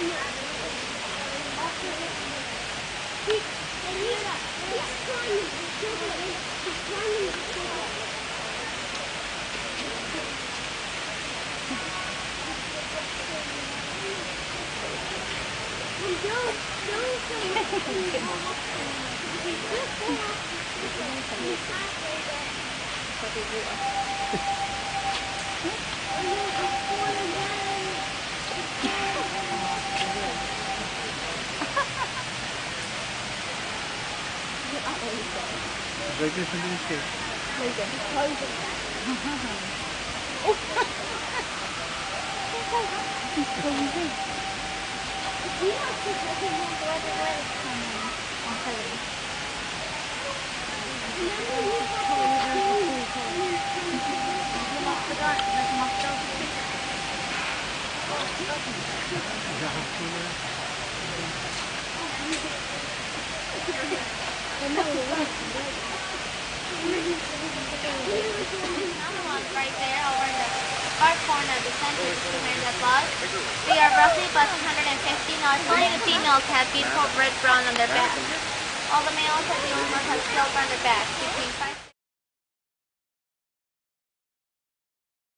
Burger sandwich eh. Right there over the far corner, the center is behind the bus. They are roughly about 150 knots. Only the females have beautiful red brown on their back. All the males are the only ones that have silver on their back, between 5